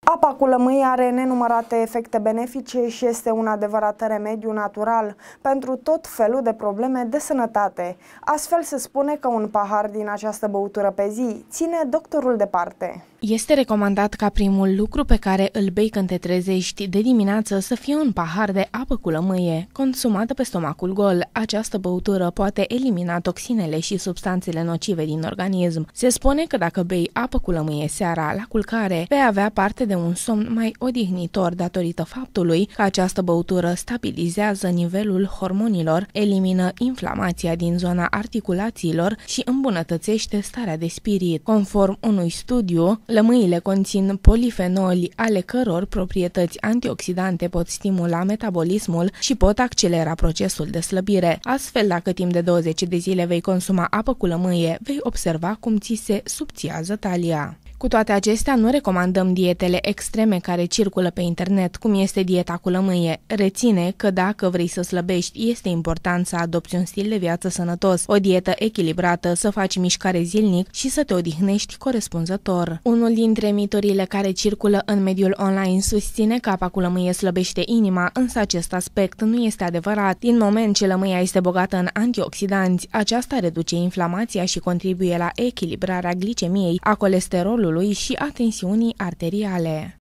Apa cu lămâie are nenumărate efecte benefice și este un adevărat remediu natural pentru tot felul de probleme de sănătate. Astfel se spune că un pahar din această băutură pe zi ține doctorul departe. Este recomandat ca primul lucru pe care îl bei când te trezești de dimineață să fie un pahar de apă cu lămâie, consumată pe stomacul gol. Această băutură poate elimina toxinele și substanțele nocive din organism. Se spune că dacă bei apă cu lămâie seara la culcare, vei avea parte de un somn mai odihnitor datorită faptului că această băutură stabilizează nivelul hormonilor, elimină inflamația din zona articulațiilor și îmbunătățește starea de spirit. Conform unui studiu, lămâile conțin polifenoli, ale căror proprietăți antioxidante pot stimula metabolismul și pot accelera procesul de slăbire. Astfel, dacă timp de 20 de zile vei consuma apă cu lămâie, vei observa cum ți se subțiază talia. Cu toate acestea, nu recomandăm dietele extreme care circulă pe internet, cum este dieta cu lămâie. Reține că dacă vrei să slăbești, este important să adopți un stil de viață sănătos, o dietă echilibrată, să faci mișcare zilnic și să te odihnești corespunzător. Unul dintre miturile care circulă în mediul online susține că apa cu lămâie slăbește inima, însă acest aspect nu este adevărat. Din moment ce lămâia este bogată în antioxidanți, aceasta reduce inflamația și contribuie la echilibrarea glicemiei, a colesterolului și a tensiunii arteriale.